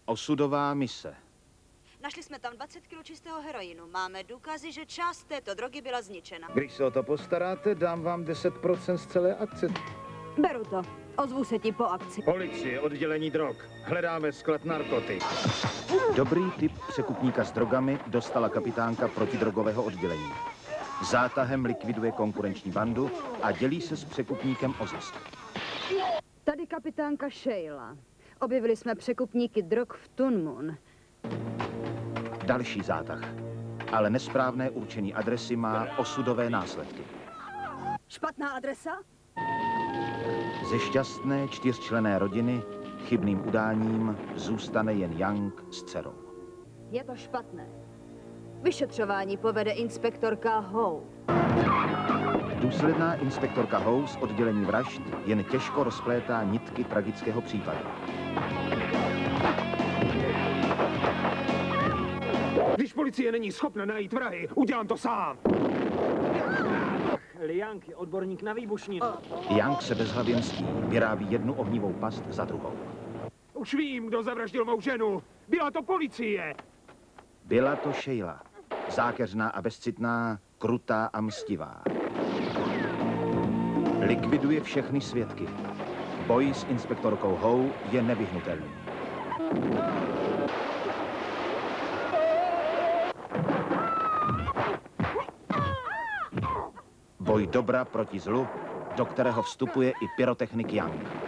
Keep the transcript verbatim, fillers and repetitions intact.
Osudová mise. Našli jsme tam dvacet kilo čistého heroinu. Máme důkazy, že část této drogy byla zničena. Když se o to postaráte, dám vám deset procent z celé akce. Beru to. Ozvu se ti po akci. Policie, oddělení drog. Hledáme sklad narkotik. Dobrý typ překupníka s drogami dostala kapitánka protidrogového oddělení. Zátahem likviduje konkurenční bandu a dělí se s překupníkem o zisk. Tady kapitánka Sheila. Objevili jsme překupníky drog v Tunmun. Další zátah. Ale nesprávné určení adresy má osudové následky. Špatná adresa? Ze šťastné čtyřčlenné rodiny chybným udáním zůstane jen Young s dcerou. Je to špatné. Vyšetřování povede inspektorka Howe. Důsledná inspektorka Howe z oddělení vražd jen těžko rozplétá nitky tragického případu. Když policie není schopna najít vrahy, udělám to sám. Liang je odborník na výbušninu. Young se bezhlavě mstí, vyrábí jednu ohnivou past za druhou. Už vím, kdo zavraždil mou ženu. Byla to policie. Byla to Sheila. Zákeřná a bezcitná, krutá a mstivá. Likviduje všechny svědky. Boj s inspektorkou Howe je nevyhnutelný. Boj dobra proti zlu, do kterého vstupuje i pyrotechnik Young.